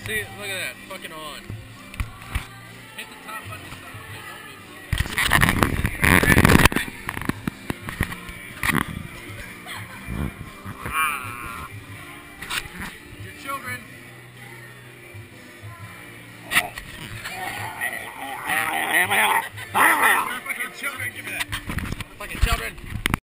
See, look at that. Fucking on. Hit the top button. Okay, don't move. Your children. Fucking children, give me that. Fucking children.